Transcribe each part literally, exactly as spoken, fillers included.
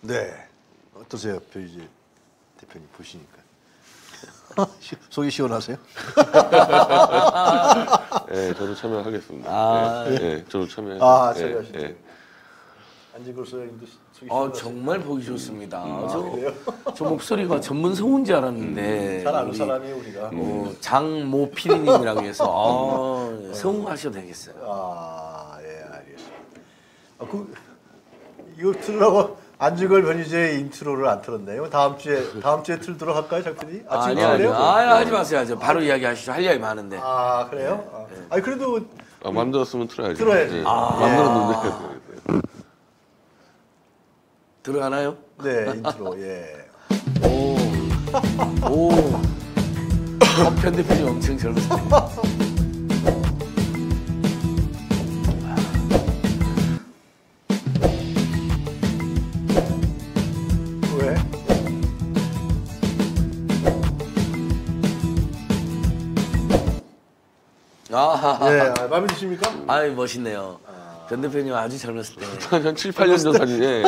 네. 어떠세요, 변희재 대표님 보시니까? 속이 시원하세요? 네, 저도 참여하겠습니다. 아, 네, 네, 저도 참여. 아, 네, 참여하시죠. 네. 안진걸 소장님도 속이 아, 시원하세요? 정말 보기 좋습니다. 아, 저, 그래요? 저 목소리가 전문 성우인 줄 알았는데 잘 아는 우리, 사람이에요, 우리가. 어, 장모 피디님이라고 해서 아, 성우 하셔도 되겠어요. 아, 예, 알겠습니다. 아, 그 이거 틀으라고 안진걸 변희재의 인트로를 안 틀었네요. 다음 주에 다음 주에 틀도록 할까요, 작품이? 아, 지금 아니 아니 틀래요? 아, 하지 마세요. 하지. 바로 이야기하시죠. 할 이야기 많은데. 아, 그래요? 아, 아니 그래도 아, 만들었으면 틀어야지. 틀어야지. 네. 아. 만들었는데. 들어가나요? 네, 인트로. 예. 오, 오. 어, 편대표님 엄청 젊으세요. 왜? 아, 예, 아, 마음에 드십니까? 아이 멋있네요. 편 대표님 아주 젊었을 때. 한 칠, 팔 년 전 사진에.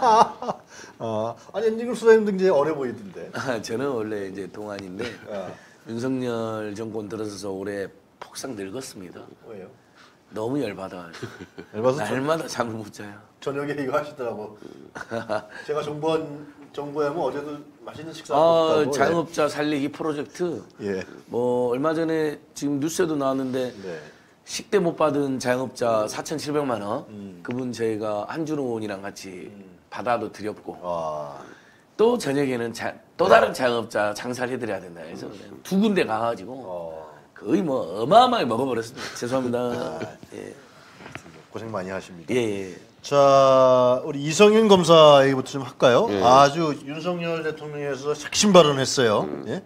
아, 아니 안진걸 소장님도 이제 어려 보이던데. 아, 저는 원래 이제 동안인데 아, 윤석열 정권 들어서서 올해 폭삭 늙었습니다. 왜요? 너무 열받아. 얇아서 저- 날마다 잠을 못 자요. 저녁에 이거 하시더라고. 제가 정부원 정부에 하면 어제도 맛있는 식사 아, 하셨다고. 자영업자 살리기 프로젝트. 예. 뭐 얼마 전에 지금 뉴스에도 나왔는데 네. 식대 못 받은 자영업자 사천칠백만 원. 그분 저희가 한준호원이랑 같이 받아도 드렸고 아, 또 저녁에는 자, 또 다른 자영업자 장사를 해드려야 된다 해서 그냥 두 군데 가가지고 어, 거의 뭐 어마어마하게 먹어버렸습니다. 죄송합니다. 예. 고생 많이 하십니다. 예, 예. 자, 우리 이성윤 검사 얘기부터 좀 할까요? 예. 아주 윤석열 대통령에서 핵심 발언했어요. 예?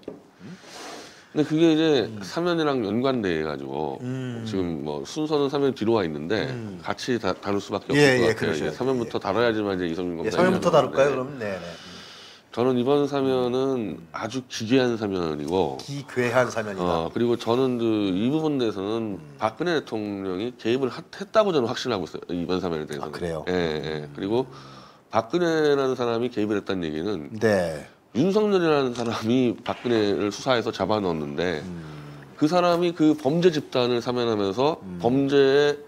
근데 그게 이제 사면이랑 연관돼 가지고 음. 지금 뭐 순서는 사면 뒤로 와 있는데 같이 다, 다룰 수밖에 없을 예, 것 예, 같아요. 그러셔야 이제 사면부터 다뤄야지만 이제 이성윤 검사. 예, 사면부터 얘기가 다룰까요? 나오는데 그럼 네, 네. 저는 이번 사면은 아주 기괴한 사면이고, 기괴한 사면이다. 어, 그리고 저는 그 이 부분 대해서는 박근혜 대통령이 개입을 하- 했다고 저는 확신하고 있어요. 이번 사면에 대해서는. 아, 그래요? 예, 예. 그리고 박근혜라는 사람이 개입을 했다는 얘기는 네. 윤석열이라는 사람이 박근혜를 수사해서 잡아넣었는데 그 사람이 그 범죄 집단을 사면하면서 범죄의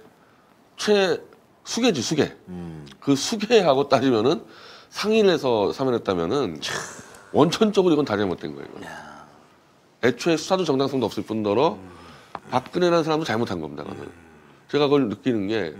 최 수괴지 수괴. 음. 그 수괴하고 따지면은 상의를 해서 사면했다면은 원천적으로 이건 다 잘못된 거예요. 이건. 애초에 수사도 정당성도 없을 뿐더러 박근혜라는 사람도 잘못한 겁니다. 그거는. 제가 그걸 느끼는 게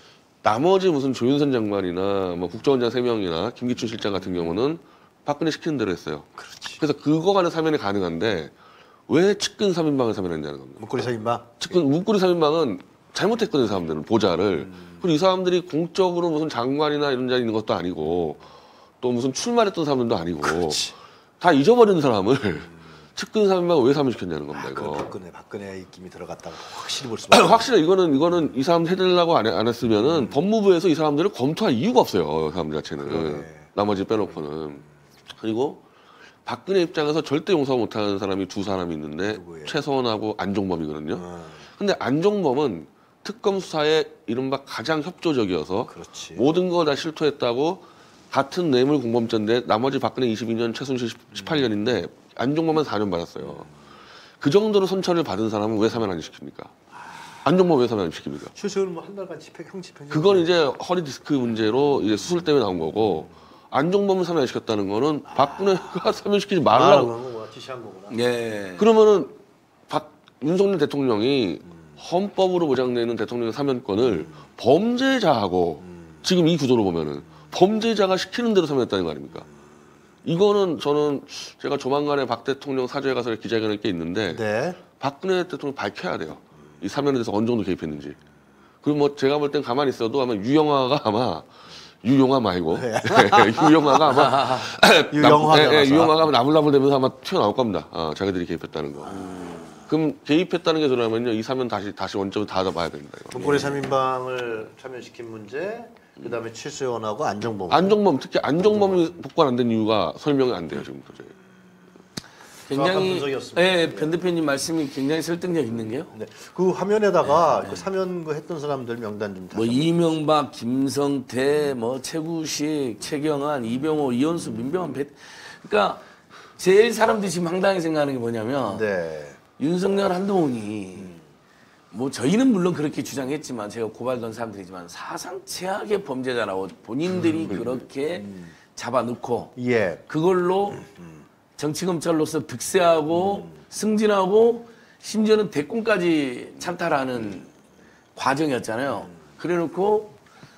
나머지 무슨 조윤선 장관이나 뭐 국정원장 세 명이나 김기춘 실장 같은 경우는 박근혜 시키는 대로 했어요. 그렇지. 그래서 그거 간의 사면이 가능한데 왜 측근 삼 인방을 사면했냐는 겁니다. 목걸이 사인방. 측근 문고리 삼 인방은 잘못했거든요, 이 사람들은 보좌를. 그리고 이 사람들이 공적으로 무슨 장관이나 이런 자리에 있는 것도 아니고 또 무슨 출마했던 사람들도 아니고 그렇지. 다 잊어버린 사람을 측근 삼 인방을 왜 사면시켰냐는 겁니다. 아, 이거. 그 박근혜, 박근혜 입김이 들어갔다고 확실히 볼 수밖에. 확실히 이거는 이거는 이 사람 해달라고 안, 해- 안 했으면은 법무부에서 이 사람들을 검토할 이유가 없어요. 이 사람들 자체는. 그러네. 나머지 빼놓고는. 그리고 박근혜 입장에서 절대 용서 못하는 사람이 두 사람이 있는데 누구예요? 최서원하고 안종범이거든요. 어, 근데 안종범은 특검 수사에 이른바 가장 협조적이어서 그렇지. 모든 거 다 실토했다고 같은 뇌물 공범죄인데 나머지 박근혜 이십이 년 최순실 십팔 년인데 안종범은 사 년 받았어요. 그 정도로 선처를 받은 사람은 왜 사면 안 시킵니까? 안종범 왜 사면 안 시킵니까? 최소는 뭐 한 달간 집행 형 집행. 그건 이제 허리 디스크 문제로 이제 수술 때문에 나온 거고 안종범을 사면 안 시켰다는 거는 박근혜가 사면시키지 말라고. 그런 거구나. 지시한 거구나. 예. 그러면은 박 윤석열 대통령이 헌법으로 보장되는 대통령의 사면권을 범죄자하고 지금 이 구조로 보면은 범죄자가 시키는 대로 사면했다는 거 아닙니까? 이거는 저는 제가 조만간에 박 대통령 사저에 가서 기자회견할 게 있는데 네. 박근혜 대통령 밝혀야 돼요. 이 사면에 대해서 어느 정도 개입했는지. 그리고 뭐 제가 볼 땐 가만히 있어도 아마 유영아가 아마 유영아 말고 유영아가 아마 유영화 남- 예, 예, 변호사. 유영아가 아마 나불나불대면서 아마 튀어나올 겁니다. 아, 자기들이 개입했다는 거. 그럼 개입했다는 게 드러나면요 이 사면 다시 다시 원점을 닫아봐야 됩니다. 이거. 문고리 삼 인방을 참여시킨 문제. 그다음에 최수연하고 안정범. 안종범 특히 안종범이 복권 안 된 이유가 설명이 안 돼요 지금 도저히. 굉장히 분석이었습니다. 예, 변 대표님 말씀이 굉장히 설득력 있는 게요. 네. 그 화면에다가 그 사면 그 했던 사람들 명단 좀 뭐 다시 이명박, 김성태, 뭐 최구식, 최경환, 이병호, 이현수, 민병헌, 배... 그러니까 제일 사람들이 지금 황당하게 생각하는 게 뭐냐면 네. 윤석열, 한동훈이 뭐 저희는 물론 그렇게 주장했지만 제가 고발던 사람들이지만 사상 최악의 범죄자라고 본인들이 그렇게 잡아놓고 예. 그걸로 정치검찰로서 득세하고 승진하고 심지어는 대권까지 찬탈하는 과정이었잖아요. 그래놓고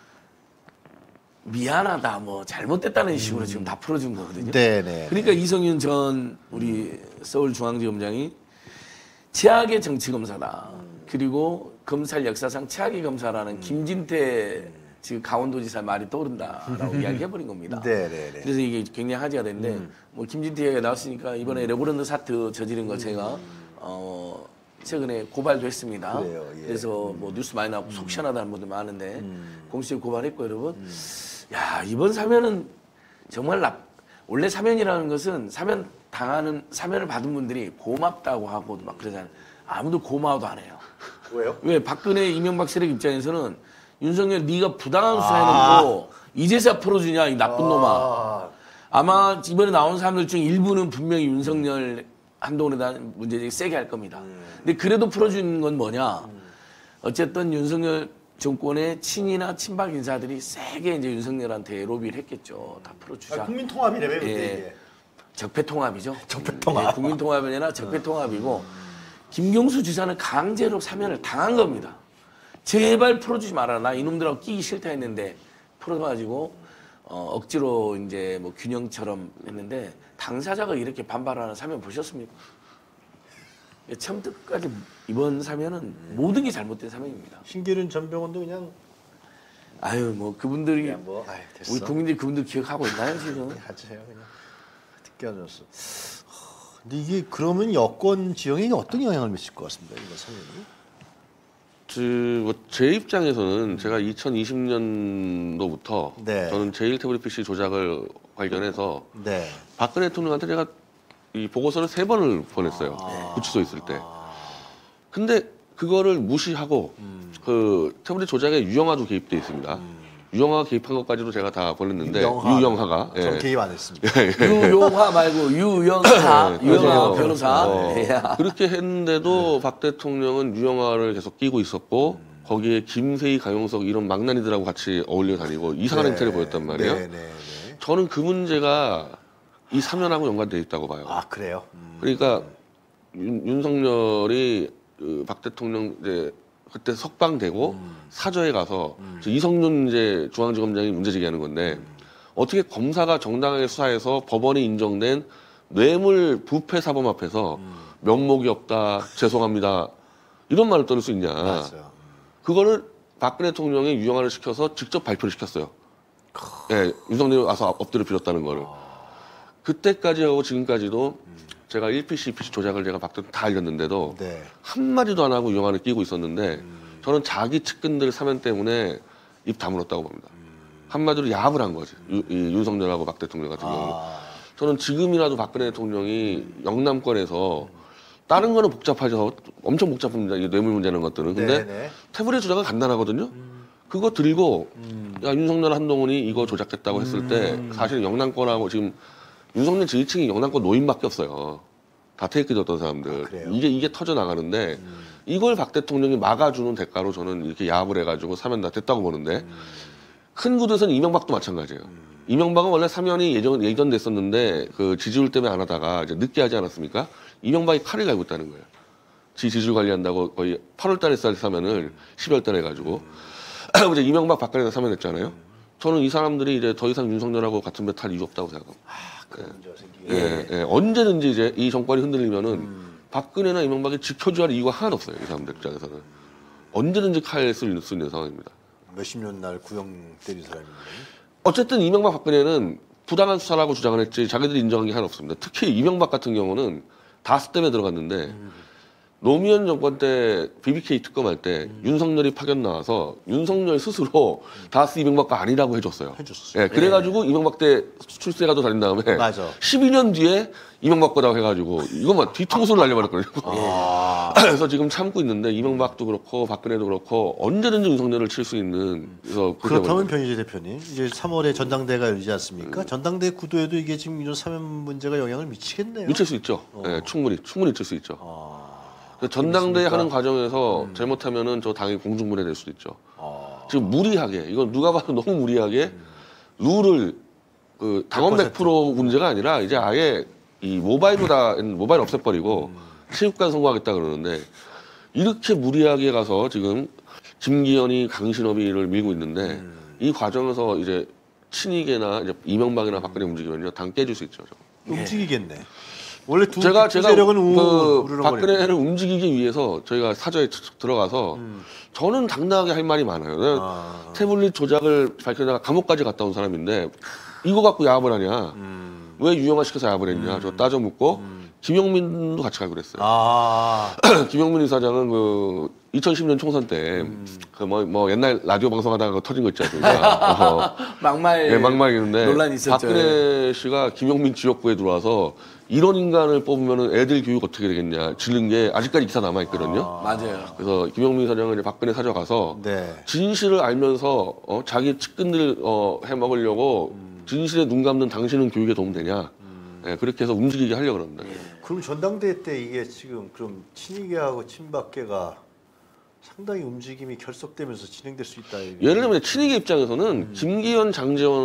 미안하다 뭐 잘못됐다는 식으로 지금 다 풀어준 거거든요. 네네. 그러니까 이성윤 전 우리 서울중앙지검장이 최악의 정치검사다. 그리고 검찰 역사상 최악의 검사라는 김진태 지금 강원도지사 말이 떠오른다라고 이야기해버린 겁니다. 네네네. 그래서 이게 굉장히 화제가 됐는데 뭐 김진태 얘기가 나왔으니까 이번에 레브런드 사트 저지른 거 제가 어 최근에 고발도 했습니다. 그래요, 예. 그래서 뭐 뉴스 많이 나오고 속 시원하다는 분들 많은데 공식 고발했고 여러분 야 이번 사면은 정말 나 원래 사면이라는 것은 사면 당하는 사면을 받은 분들이 고맙다고 하고 막 그러잖아요. 아무도 고마워도 안 해요. 왜요? 왜 박근혜 이명박 세력 입장에서는 윤석열 네가 부당한 수사해놓고 이제서야 풀어주냐 이 나쁜 놈아. 아, 아마 이번에 나온 사람들 중 일부는 분명히 윤석열 한동훈에 대한 문제 세게 할 겁니다. 근데 그래도 풀어주는 건 뭐냐? 어쨌든 윤석열 정권의 친이나 친박 인사들이 세게 이제 윤석열한테 로비를 했겠죠. 다 풀어주자. 아, 국민 통합이래요, 그때 예. 이게. 적폐 통합이죠. 적폐 통합. 예, 국민 통합이 아니라 적폐 통합이고 김경수 지사는 강제로 사면을 당한 겁니다. 제발 풀어주지 말아라. 나 이놈들하고 끼기 싫다 했는데 풀어가지고 어, 억지로 이제 뭐 균형처럼 했는데 당사자가 이렇게 반발하는 사면 보셨습니까? 처음부터까지 이번 사면은 모든 게 잘못된 사면입니다. 신기른 전병헌도 그냥 아유 뭐 그분들이 그냥 뭐 아유, 됐어. 우리 국민들이 그분들 기억하고 있나요 지금? 하세요 그냥. 느껴졌어. 근데 이게 그러면 여권 지형에 어떤 영향을 미칠 것 같습니다. 이거 사면이. 뭐 제 입장에서는 제가 이천이십 년도부터 네. 저는 제일 태블릿 피씨 조작을 관련해서 네. 박근혜 대통령한테 제가 이 보고서를 세 번을 보냈어요. 구치소에 있을 때. 근데 그거를 무시하고 그 태블릿 조작에 유영하도 개입돼 있습니다. 유영하가 개입한 것까지도 제가 다 보냈는데 유영하. 유영하가 전 예. 개입 안 했습니다. 유용화 말고 유영하 네, 유영하 그래서, 변호사. 어, 야. 그렇게 했는데도 박 대통령은 유영하를 계속 끼고 있었고 거기에 김세희, 강용석 이런 망나니들하고 같이 어울려 다니고 이상한 행태를 보였단 말이에요. 네, 네, 네. 저는 그 문제가 이 사면하고 연관되어 있다고 봐요. 아 그래요? 음. 그러니까 윤, 윤석열이 그 박 대통령 이제 그때 석방되고 사저에 가서 저 이성윤 이제 중앙지검장이 문제 제기하는 건데 어떻게 검사가 정당하게 수사해서 법원이 인정된 뇌물 부패 사범 앞에서 면목이 없다 죄송합니다 이런 말을 떠들 수 있냐? 맞아요. 그거를 박근혜 대통령이 유영화를 시켜서 직접 발표를 시켰어요. 예, 윤석열이 와서 엎드려 빌었다는 거를. 그때까지 하고 지금까지도 제가 일 피씨, 이 피씨 조작을 제가 박 대통령 다 알렸는데도 네. 한마디도 안 하고 유영화를 끼고 있었는데 저는 자기 측근들 사면 때문에 입 다물었다고 봅니다. 한마디로 야합을 한 거지. 유, 이 윤석열하고 박 대통령 같은 경우는. 아, 저는 지금이라도 박근혜 대통령이 영남권에서 다른 거는 복잡하죠. 엄청 복잡합니다. 이 뇌물 문제는 것들은. 근데 네네. 태블릿 조작은 간단하거든요. 그거 들고 야 윤석열 한동훈이 이거 조작했다고 했을 때 사실 영남권하고 지금 윤석열 지지층이 영남권 노인밖에 없어요. 다 테이크 줬던 사람들. 아, 그래요? 이게 이게 터져 나가는데 이걸 박 대통령이 막아주는 대가로 저는 이렇게 야합을 해가지고 사면 다 됐다고 보는데 큰 구도에서는 이명박도 마찬가지예요. 이명박은 원래 사면이 예전 예전됐었는데 그 지지율 때문에 안 하다가 이제 늦게 하지 않았습니까? 이명박이 칼을 갈고 있다는 거예요. 지 지지율 관리한다고 거의 팔월달에 쌀 사면을 십이월달에 해가지고 이제 이명박 박근혜가 사면했잖아요. 저는 이 사람들이 이제 더 이상 윤석열하고 같은 배 탈 이유 없다고 생각합니다. 그런 문제가 생기게. 예, 예. 언제든지 이제 이 정권이 흔들리면은 박근혜나 이명박이 지켜줘야 할 이유가 하나도 없어요. 이 사람들 입장에서는. 언제든지 칼을 쓸 수 있는 상황입니다. 몇십 년 날 구형 때린 사람인데. 어쨌든 이명박 박근혜는 부당한 수사라고 주장을 했지 자기들이 인정한 게 하나 없습니다. 특히 이명박 같은 경우는 다스 때문에 들어갔는데 노무현 정권 때 비비케이 특검할 때 음. 윤석열이 파견 나와서 윤석열 스스로 다스 이명박과 아니라고 해줬어요. 해줬어요. 예, 그래가지고 이명박 때 출세가도 다닌 다음에 맞아. 십이 년 뒤에 이명박 거라고 해가지고 이거만 뒤통수를 날려버렸거든요. 아. 그래서 지금 참고 있는데 이명박도 그렇고 박근혜도 그렇고 언제든지 윤석열을 칠 수 있는 그래서 그렇다면 변희재 대표님 이제 삼월에 전당대회가 열리지 않습니까? 전당대회 구도에도 이게 지금 이런 사면 문제가 영향을 미치겠네요. 미칠 수 있죠. 어. 예, 충분히 충분히 미칠 수 있죠. 아. 그래서 전당대회 재밌습니까? 하는 과정에서 잘못하면은 저 당이 공중분해될 수도 있죠. 아. 지금 무리하게 이건 누가 봐도 너무 무리하게 룰을 그 당원 백 퍼센트 문제가 아니라 이제 아예 이 모바일로 다 모바일 없애버리고 체육관 선거하겠다 그러는데 이렇게 무리하게 가서 지금 김기현이 강신업이를 밀고 있는데 이 과정에서 이제 친이계나 이제 이명박이나 박근혜 움직이면요 당 깨질 수 있죠. 움직이겠네. 원래 두, 제가 두 제가 세력은 그 우르르거리고. 박근혜를 움직이기 위해서 저희가 사저에 들어가서 저는 당당하게 할 말이 많아요. 내가 아. 태블릿 조작을 밝혀다가 감옥까지 갔다 온 사람인데 이거 갖고 야합을 하냐? 음. 왜 유형화 시켜서 야합을 했냐? 저 따져 묻고 김용민도 같이 가고 그랬어요. 아. 김용민 이사장은 그 이천십 년 총선 때 그 뭐 뭐 옛날 라디오 방송하다가 터진 거 있지 않습니까? 어, 막말 예, 막말이는데 논란이 있었죠. 박근혜 씨가 김용민 지역구에 들어와서 이런 인간을 뽑으면 애들 교육 어떻게 되겠냐 지른 게 아직까지 기사 남아 있거든요. 맞아요. 그래서 김용민 사장은 이제 박근혜 사저 가서 네. 진실을 알면서 어, 자기 측근들 어, 해 먹으려고 진실에 눈 감는 당신은 교육에 도움되냐? 예, 그렇게 해서 움직이게 하려고 그럽니다. 그럼 전당대회 때 이게 지금 그럼 친이계하고 친박계가 상당히 움직임이 결속되면서 진행될 수 있다. 이게. 예를 들면 친이계 입장에서는 김기현,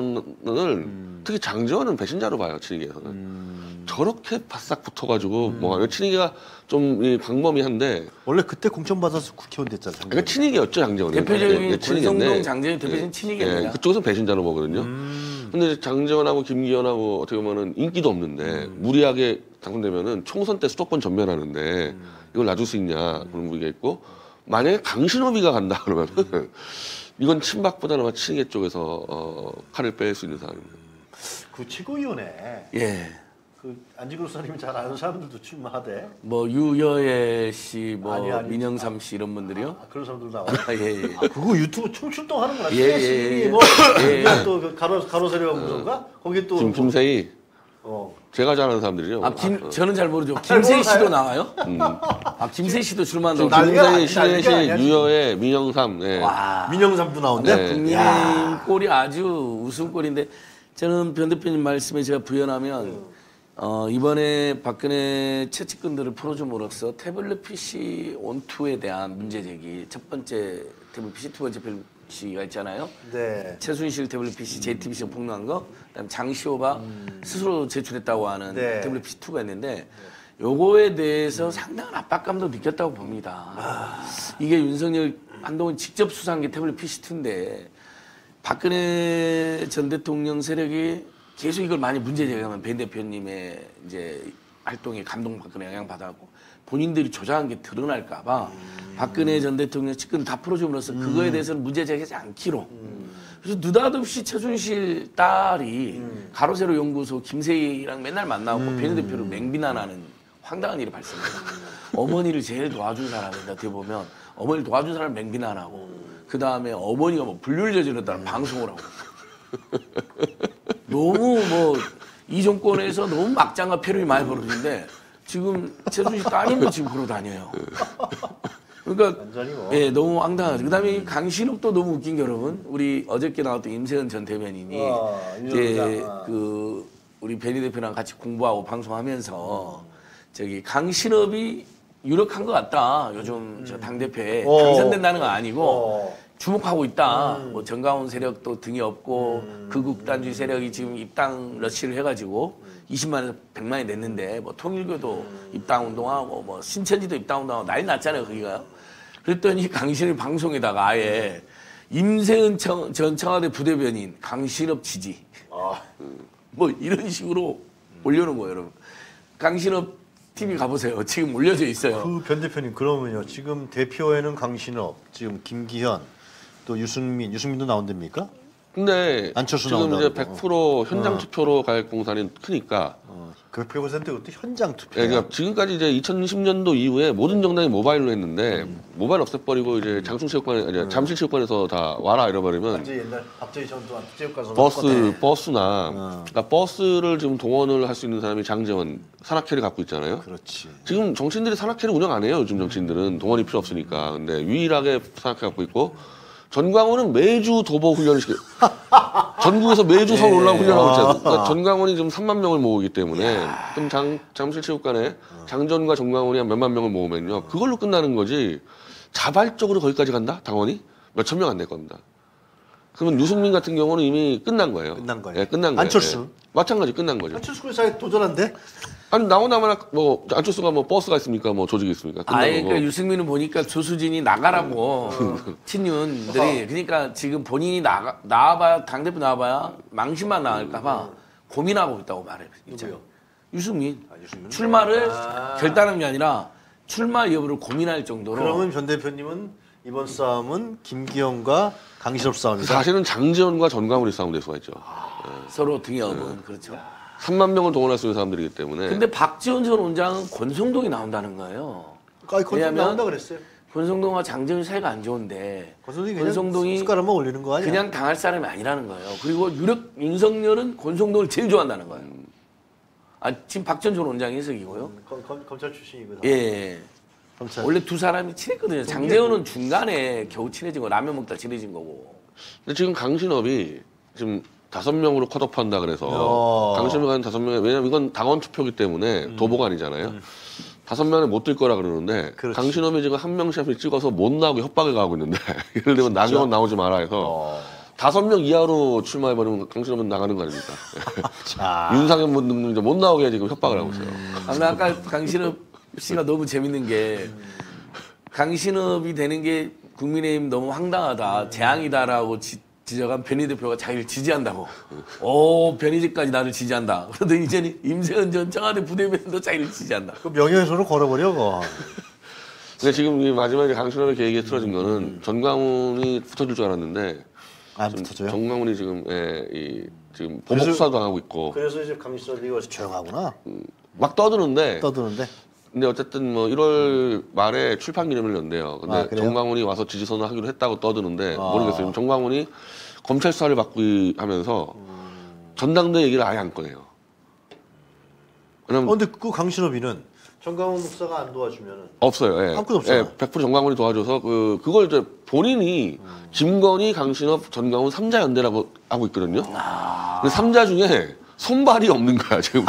장재원을 특히 장재원은 배신자로 봐요. 친이계에서는 음. 저렇게 바싹 붙어가지고 뭐 친이계가 좀 이 광범위한데 원래 그때 공천받아서 국회의원 됐잖아요. 그러니까 친이계였죠 장재원은. 대표적인 예, 예, 친이계인데 권성동 장재현 대표적인 친이계입니다. 예, 그쪽에서 배신자로 보거든요. 음. 근데 장재원하고 김기현하고 어떻게 보면은 인기도 없는데 무리하게 당선되면은 총선 때 수도권 전멸하는데 이걸 놔줄 수 있냐 그런 무리가 있고 만약에 강신업이가 간다 그러면은 이건 친박보다는 아마 친이계 쪽에서 어, 칼을 뺄 수 있는 상황입니다. 그 최고위원회 예. 그 안진걸 선생님이 잘 아는 사람들도 출마하대. 뭐 유여애 씨, 뭐 아니, 아니. 민영삼 씨 이런 분들이요. 아, 그런 사람들 나와. 아, 예, 예. 아, 그거 유튜브 총출동 하는구나. 예, 씨에스이 예, 예. 뭐 예, 예. 또그 가로 가로세력 무슨가 거기 또 지금 김세희 어. 제가 잘 아는 사람들이죠. 아, 김, 어. 저는 잘 모르죠. 김세희 씨도 몰라요? 나와요? 음. 아, 김세희 씨도 지금 출마한다고. 난리가 김세희, 아니- 난리가 신혜식, 아니야, 지금. 유여애, 민영삼. 네. 와. 민영삼도 나온대. 네. 국민의힘 꼴이 아주 웃음꼴인데 저는 변 대표님 말씀에 제가 부연하면 어, 이번에 박근혜 채찍근들을 풀어줌으로써 태블릿 피씨 온투에 대한 문제 제기 첫 번째 태블릿 피씨 두 번째 태블릿 피씨가 있잖아요. 네. 최순실 태블릿 피씨 제이티비씨가 폭로한 거, 그다음에 장시호가 스스로 제출했다고 하는 네. 태블릿 피씨 투가 있는데 요거에 대해서 상당한 압박감도 느꼈다고 봅니다. 이게 윤석열 한동훈 직접 수사한 게 태블릿 피씨 투인데 박근혜 전 대통령 세력이 계속 이걸 많이 문제 제기하면 배 대표님의 이제 활동에 감동받거나 영향받아갖고 본인들이 조작한 게 드러날까봐 박근혜 전 대통령 측근 다 풀어줌으로써 그거에 대해서는 문제 제기하지 않기로. 그래서 느닷없이 최순실 딸이 가로세로 연구소 김세희랑 맨날 만나고 음. 배 대표를 맹비난하는 황당한 일이 발생해요. 어머니를 제일 도와준 사람인데 어떻게 보면 어머니를 도와준 사람을 맹비난하고 그 다음에 어머니가 뭐 불륜을 저질렀다는 방송을 하고. 너무 뭐 이 정권에서 너무 막장과 패륜이 많이 벌어지는데 지금 최순실 따님도 지금 그러고 다녀요. 그러니까 완전히 뭐. 예, 너무 황당하죠. 그다음에 강신욱도 너무 웃긴 게 여러분 우리 어저께 나왔던 임세은 전 대변인이 어, 이제 임세은 그 우리 베니 대표랑 같이 공부하고 방송하면서 저기 강신업이 유력한 것 같다. 요즘 저 당 대표에 어. 당선된다는 건 아니고. 어. 주목하고 있다. 뭐 정가운 세력도 등이 없고 극우단주의 세력이 지금 입당 러시를 해가지고 이십만에서 백만이 냈는데 뭐 통일교도 입당 운동하고 뭐 신천지도 입당 운동하고 난리 났잖아요 거기가. 그랬더니 강신의 방송에다가 아예 임세은 청, 전 청와대 부대변인 강신업 지지 아. 뭐 이런 식으로 올려놓은 거예요 여러분. 강신업 티비 가보세요. 지금 올려져 있어요. 그 변 대표님 그러면요 지금 대표에는 강신업, 지금 김기현, 또 유승민, 유승민도 나온답니까? 근데 안철수 지금 나온다고 이제 그러고. 백 퍼센트 현장 투표로 갈 공산이 크니까 어, 그 백 퍼센트 그것도 현장 투표. 예, 그러니까 지금까지 이제 이천십 년도 이후에 모든 정당이 모바일로 했는데 음. 모바일 없애버리고 이제 장충체육관, 아니 잠실체육관에서 다 와라 이래버리면 완전 옛날 박정희 전 동안 체육관에서 버스, 버스나 어. 그러니까 버스를 지금 동원을 할 수 있는 사람이 장재원 산악회를 갖고 있잖아요. 그렇지. 지금 정치인들이 산악회를 운영 안 해요. 요즘 정치인들은 동원이 필요 없으니까. 근데 유일하게 산악회 갖고 있고 전광훈은 매주 도보 훈련을 시켜. 전국에서 매주 서울 올라오고 훈련하고 있잖아요. 그러니까 전광훈이 지금 삼만 명을 모으기 때문에 그럼 장, 잠실체육관에 장전과 전광훈이 한 몇만 명을 모으면요. 그걸로 끝나는 거지. 자발적으로 거기까지 간다? 당원이? 몇천 명 안 될 겁니다. 그러면 유승민 같은 경우는 이미 끝난 거예요. 끝난 거예요. 예, 끝난 거예요. 안철수? 예. 마찬가지 끝난 거죠. 안철수 사에 도전한대? 아니 나오나마나 뭐 안철수가 뭐 버스가 있습니까? 뭐 조직이 있습니까? 끝난 아예 거고. 그러니까 유승민은 보니까 조수진이 나가라고 친윤들이 그러니까 지금 본인이 나가 나와봐야 당 대표 나와봐야 망신만 나갈까봐 고민하고 있다고 말해요. 누구요? 유승민. 아, 유승민? 출마를 결단한 게 아니라 출마 여부를 고민할 정도로. 그러면 변 대표님은 이번 싸움은 김기현과 강신업 싸움이다. 사실은 장재원과 전광훈이 싸움 될 수가 있죠. 서로 등에 업은 그렇죠. 삼만 명을 동원할 수 있는 사람들이기 때문에. 근데 박지원 전 원장은 권성동이 나온다는 거예요. 아니, 권성동 왜냐면 나온다 그랬어요. 권성동과 장재원 사이가 안 좋은데 권성동이 그냥 권성동이 숟가락만 올리는 거 아니야? 그냥 당할 사람이 아니라는 거예요. 그리고 유력 윤석열은 권성동을 제일 좋아한다는 거예요. 아, 지금 박지원 전 원장이 해석이고요. 검, 검, 검찰 출신이거든. 예. 검찰. 원래 두 사람이 친했거든요. 장재원은 중간에 겨우 친해진 거, 라면 먹다 친해진 거고. 근데 지금 강신업이 지금 다섯 명으로 컷오프한다 그래서 어. 강신업이 한 다섯 명에 왜냐면 이건 당원 투표기 때문에 음. 도보가 아니잖아요. 다섯 명에 못 들 거라 그러는데 그렇지. 강신업이 지금 한 명씩 찍어서 못 나오게 협박을 가하고 있는데 예를 들면 나경원 나오지 마라 해서 어. 다섯 명 이하로 출마해버리면 강신업은 나가는 거 아닙니까? 자. 윤상현 분 이제 못 나오게 지금 협박을 하고 있어요. 아, 근데 아까 강신업 씨가 너무 재밌는 게 강신업이 되는 게 국민의힘 너무 황당하다, 재앙이다라고 지, 지적한 변희 대표가 자기를 지지한다고. 오, 변희재까지 나를 지지한다. 그런데 이제는 임세은 전 청와대 부대변인도 자기를 지지한다. 그 명예훼손으로 걸어버려, 그거. 근데 지금 이 마지막에 강신업의 계획에 틀어진 거는 전광훈이 붙어줄 줄 알았는데 안 지금 붙어져요? 전광훈이 지금 예, 이 지금 그래서- 보복 수사 당하고 있고 그래서 이제 강신업이 와서 조용하구나. 막 떠드는데 떠드는데. 근데 어쨌든 뭐 일월 말에 출판 기념일 연대요. 근데 아, 그래요? 정광훈이 와서 지지선을 하기로 했다고 떠드는데 아. 모르겠어요. 정광훈이 검찰 수사를 받고 이- 하면서 전당대 얘기를 아예 안 꺼내요. 어, 왜냐면 근데 그 강신업이는 정강훈 목사가 안 도와주면은 없어요. 예. 아무것도 없어요. 예, 백 퍼센트 정광훈이 도와줘서 그 그걸 이제 본인이 김건희, 강신업, 전광훈 삼자 연대라고 하고 있거든요. 근데 삼자 중에 손발이 없는 거야 지금.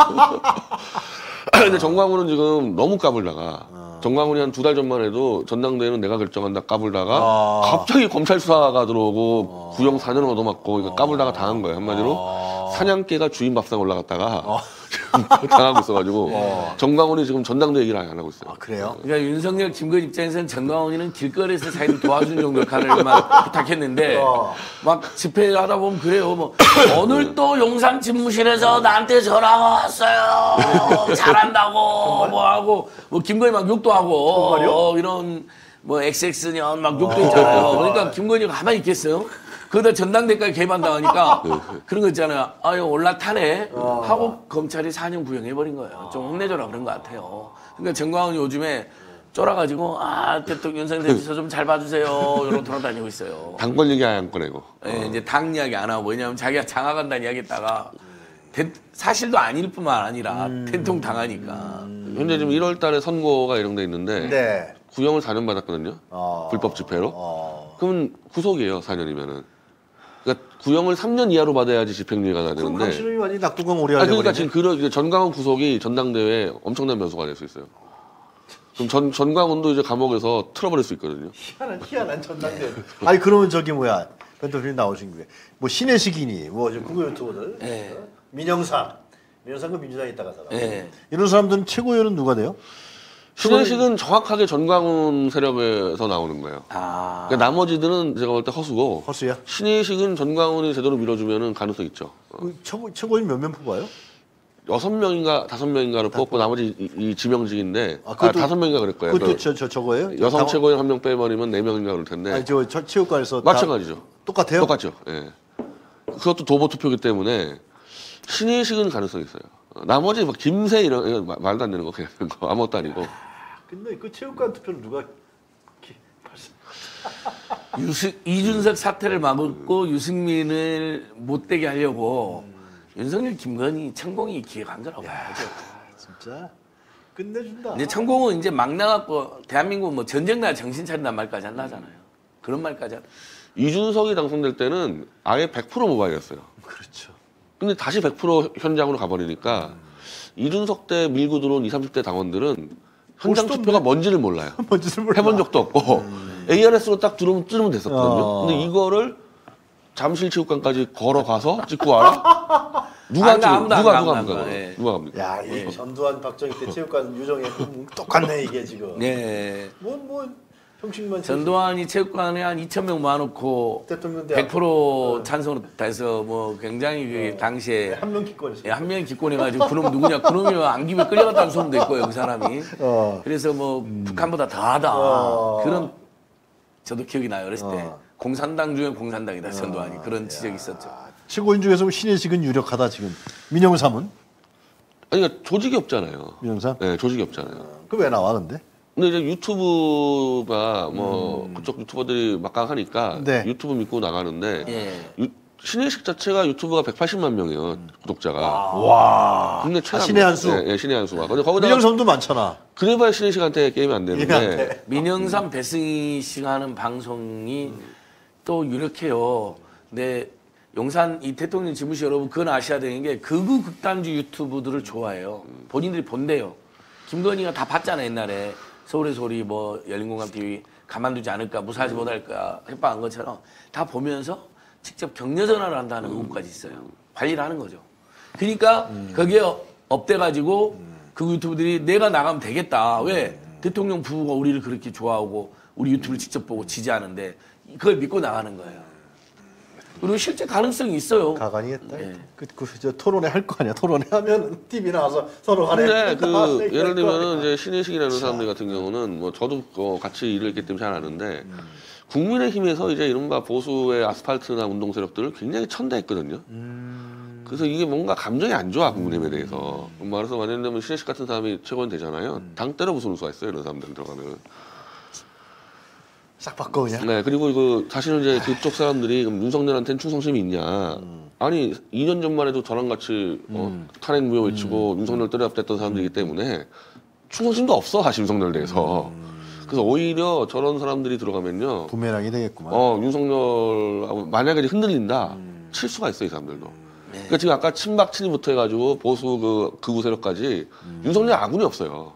근데 정광훈은 지금 너무 까불다가 정광훈이 한 두 달 전만 해도 전당대회는 내가 결정한다 까불다가 아. 갑자기 검찰 수사가 들어오고 구형 사 년을 얻어맞고 이거 까불다가 당한 거예요. 한마디로 아. 사냥개가 주인 밥상 올라갔다가 지금 당하고 있어가지고 정광훈이 지금 전당대회 얘기를 아예 안 하고 있어요. 아, 그래요? 그러니까 윤석열, 김건희 입장에서는 정광훈이는 길거리에서 자기를 도와주는 정도 역할을만 부탁했는데 어. 막 집회하다 보면 그래요. 뭐 오늘 또 용산 집무실에서 나한테 전화가 왔어요. 잘한다고 뭐 하고 뭐 김건희 막 욕도 하고 정말요? 어, 이런 뭐 엑스엑스년 막 욕도 있잖아요. 그러니까 김건희가 가만히 있겠어요? 그러다 전당대회까지 개반당하니까 그런 거 있잖아요. 아유 올라타네 하고 검찰이 사 년 구형해버린 거예요. 좀 혼내줘라 그런 것 같아요. 그러니까 정광훈이 요즘에 쫄아가지고 아 대통령 윤석열 대표서 좀 잘 봐주세요 이러고 돌아다니고 있어요. 당권 얘기 아예 안 꺼내고. 예, 이제 당 이야기 안 하고 왜냐하면 자기가 장악한다는 이야기 했다가 대- 사실도 아닐 뿐만 아니라 텐통 당하니까. 현재 지금 일월 달에 선고가 예정돼 있는데 네. 구형을 사 년 받았거든요. 어. 불법 집회로. 어. 그러면 구속이에요, 사 년이면은. 그러니까 구형을 삼 년 이하로 받아야지 집행유예가 나야 그럼 되는데. 강신업이 완전히 낙동강 오래 아 하려고 그러니까 그러네. 지금 그런 전광훈 구속이 전당대회에 엄청난 변수가 될 수 있어요. 그럼 전 전광훈도 이제 감옥에서 틀어버릴 수 있거든요. 희한한 희한한 전당대. 아니 그러면 저기 뭐야 변호사님 나오신 거에 뭐 신혜식이니 뭐저 국회 유튜버들 예. 어? 민영삼 민영삼 그 민주당에 있다가 사람 예. 이런 사람들은 최고위원은 누가 돼요? 신혜식은 정확하게 전광훈 세력에서 나오는 거예요. 아. 그러니까 나머지들은 제가 볼 때 허수고 허수야? 신혜식은 전광훈이 제대로 밀어주면은 가능성 있죠. 어. 그 최고 최고위원 몇 명 뽑아요? 여섯 명인가 다섯 명인가를 뽑고 나머지 이, 이 지명직인데 아, 아, 그것도- 다섯 명인가 그럴 거예요. 그것도 그 저, 저 저거예요? 여성 당원- 최고위원 한 명 빼버리면 네 명인가 그럴 텐데 아니 저, 저 체육관에서 다 마찬가지죠. 똑같아요? 똑같죠. 예. 그것도 도보 투표기 때문에 신의식은 가능성이 있어요. 나머지 뭐 김새 이런 이런 마- 말도 안 되는 거 그냥 거 아무것도 아니고. 근데 그 체육관 투표는 누가 기- 벌써- 유승, 이준석 사태를 막고 유승민을 못되게 하려고 윤석열, 김건희, 천공이 기획한 거라고 봐야죠. 진짜 끝내준다. 근데 천공은 이제 막 나갖고 대한민국 뭐 전쟁날 정신 차린단 말까지 안 나잖아요. 그런 말까지 안. 이준석이 당선될 때는 아예 백 퍼센트 모바일이었어요. 그렇죠. 근데 다시 백 퍼센트 현장으로 가버리니까 이준석 때 밀고 들어온 이십, 삼십 대 당원들은 현장 수도 투표가 뭔지를 몰라요. 뭔지를 몰라. 해본 적도 없고 에이알에스로 딱 들어오면 찌르면 됐었거든요. 어. 근데 이거를 잠실체육관까지 걸어가서 찍고 와라? 누가 안 가, 찍어? 아무도 안 누가 가, 누가 아무도 안 누가 가. 예. 누가 갑니까? 야, 이 예. 전두환 박정희 때 체육관 유정에 똑같네 이게 지금. 네. 뭐뭐 형식만 전두환이 체육관에 한 이천 명 모아놓고 대통령 대 백 퍼센트 찬성으로 해서 뭐 굉장히 그 당시에 한명 기권했어. 예, 한 명이 기권해가지고 그놈 누구냐? 그놈이 안김에 끌려갔다는 소문도 있고요, 그 사람이. 어. 그래서 뭐 북한보다 더하다 어. 그런 저도 기억이 나요. 어렸을 때 어. 공산당 중에 공산당이다 전두환이 그런 지적이 있었죠. 최고인 중에서 신혜식은 유력하다 지금. 민영삼은? 아니 그러니까 조직이 없잖아요. 민영삼? 네, 조직이 없잖아요. 그 왜 나와 근데? 근데 이제 유튜브가 뭐 그쪽 유튜버들이 막강하니까 네. 유튜브 믿고 나가는데 예. 유- 신혜식 자체가 유튜브가 백팔십만 명이에요 구독자가. 와. 국내 아, 최다. 신의 한 수. 예, 예, 신의 한 수가. 근데 거기다가 민영삼도 많잖아. 그래봐야 신혜식한테 게임이 안 되는데. 얘한테. 민영삼 배승희 씨가 하는 방송이 또 유력해요. 근데 용산 이 대통령 지무실 여러분 그건 아셔야 되는 게 극우 극단주 유튜브들을 좋아해요. 본인들이 본대요. 김건희가 다 봤잖아 옛날에. 서울의 소리 뭐 열린공감티비 가만두지 않을까 무사하지 못할까 협박한 것처럼 다 보면서 직접 격려 전화를 한다는 의혹까지 있어요. 관리를 하는 거죠. 그러니까 거기에 업돼가지고 그 유튜브들이 내가 나가면 되겠다. 왜? 대통령 부부가 우리를 그렇게 좋아하고 우리 유튜브를 직접 보고 지지하는데 그걸 믿고 나가는 거예요. 그리고 실제 가능성이 있어요. 가관이 했다. 예. 그, 그, 저 토론회 할 거 아니야. 토론회 하면 티비 나와서 서로 근데 간에. 그 예를 들면은 이제 신혜식이라는 사람들 같은 경우는 뭐 저도 어, 같이 일을 했기 때문에 잘 아는데 국민의힘에서 이제 이른바 보수의 아스팔트나 운동 세력들을 굉장히 천대했거든요. 그래서 이게 뭔가 감정이 안 좋아 국민의힘에 대해서. 말해서 만약에 신혜식 같은 사람이 최고는 되잖아요. 당 때려 부수는 수가 있어요. 이런 사람들 들어가면. 싹 바꿔 그냥. 네, 그리고 그 사실은 이제 그쪽 사람들이 그럼 윤석열한테는 충성심이 있냐? 아니 이 년 전만 해도 저랑 같이 어, 탄핵 무효 외치고 윤석열 때려잡댔던 사람들이기 때문에 충성심도 없어 사실 윤석열 대해서. 그래서 오히려 저런 사람들이 들어가면요, 부메랑이 되겠구만. 어 윤석열 만약에 흔들린다, 칠 수가 있어 이 사람들도. 그러니까 지금 아까 친박 친이부터 해가지고 보수 그 극우 세력까지 윤석열 아군이 없어요.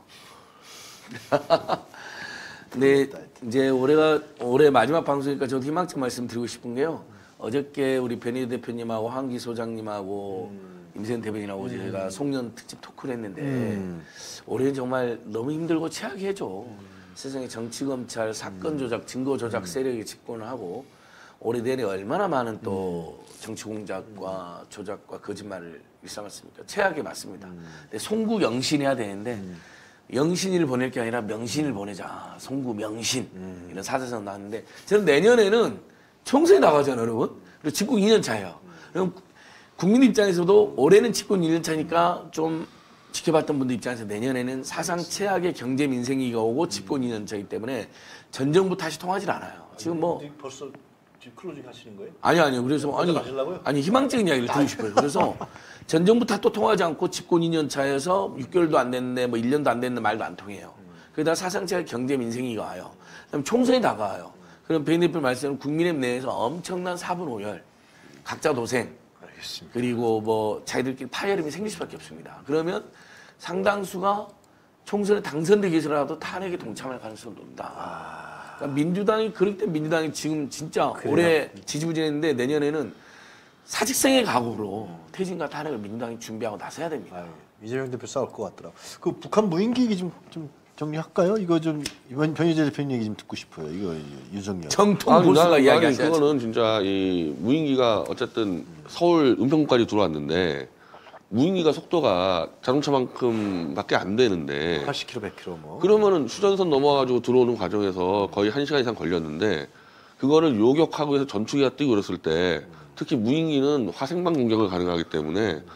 근데 이제 올해가 올해 마지막 방송이니까 저도 희망적 말씀드리고 싶은 게요. 어저께 우리 변희 대표님하고 황기 소장님하고 임세현 대변인하고 저희가 송년 특집 토크를 했는데 올해는 정말 너무 힘들고 최악이죠. 세상에 정치 검찰 사건 조작, 증거 조작 세력이 집권을 하고 올해 내내 얼마나 많은 또 정치 공작과 조작과 거짓말을 일삼았습니까? 최악이 맞습니다. 근데 송구 영신해야 되는데. 영신이를 보낼 게 아니라 명신을 보내자. 송구 명신 이런 사자성 나왔는데 저는 내년에는 총선에 나가잖아요, 여러분. 그리고 집권 이 년 차예요. 그럼 국민 입장에서도 올해는 집권 이 년 차니까 좀 지켜봤던 분들 입장에서 내년에는 사상 최악의 경제 민생위기가 오고 집권 이 년 차이기 때문에 전 정부 다시 통하지 않아요. 지금 뭐 벌써 지금 클로징 하시는 거예요? 아니 아니요. 그래서 아니 가시려고요? 아니 희망적인 이야기를 드리고 싶어요. 그래서 전 정부 탓도 통하지 않고 집권 이 년 차여서 육 개월도 안 됐네, 뭐 일 년도 안 됐네 말도 안 통해요. 그러다 사상체가 경제 민생위가 와요. 그럼 총선이 다가와요. 그럼 백 대표 말씀은 국민의힘 내에서 엄청난 사분오열, 각자 도생, 알겠습니다. 그리고 뭐 자기들끼리 파열음이 생길 수밖에 없습니다. 그러면 상당수가 총선에 당선되기 위해서라도 탄핵에 동참할 가능성이 높다. 그러니까 민주당이 그럴 때 민주당이 지금 진짜 올해 지지부진했는데 내년에는 사직생의 각오로 퇴진과 탄핵을 민주당이 준비하고 나서야 됩니다. 아유, 이재명 대표 싸울 것 같더라고. 그 북한 무인기 얘기 좀, 좀 정리할까요? 이거 좀 이번 변희재 대표님 얘기 좀 듣고 싶어요. 이거 윤석열. 정통 아니, 보수가 난- 이야기하셔야죠. 아니, 그거는 진짜 이 무인기가 어쨌든 서울 은평구까지 들어왔는데 무인기가 속도가 자동차만큼밖에 안 되는데 팔십 킬로미터, 백 킬로미터 뭐. 그러면은 휴전선 넘어가지고 들어오는 과정에서 거의 한 시간 이상 걸렸는데 그거를 요격하고 해서 전투기가 뛰고 그랬을 때 특히 무인기는 화생방 공격을 가능하기 때문에